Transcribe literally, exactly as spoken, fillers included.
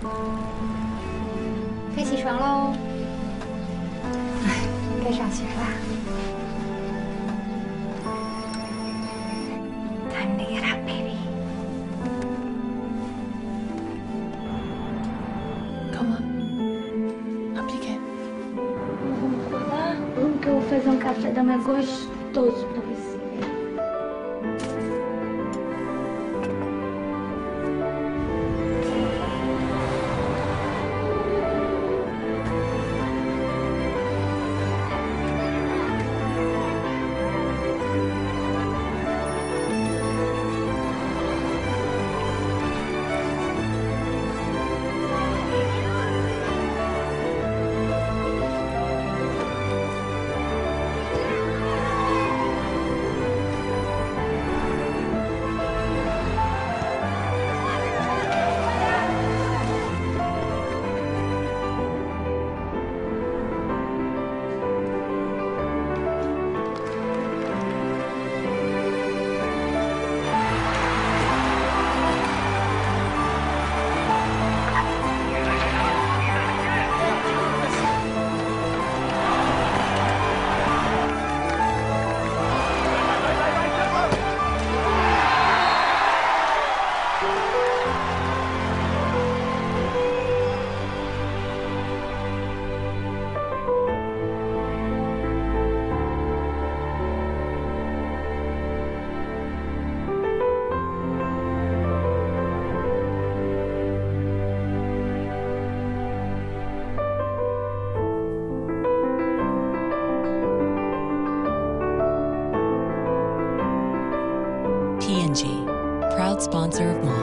该起床喽。哎，该上学啦。Time to get up, baby. Come on. Appliquei. Vamos acordar? Vamos que eu vou fazer um café da manhã gostoso pra você. P and G, proud sponsor of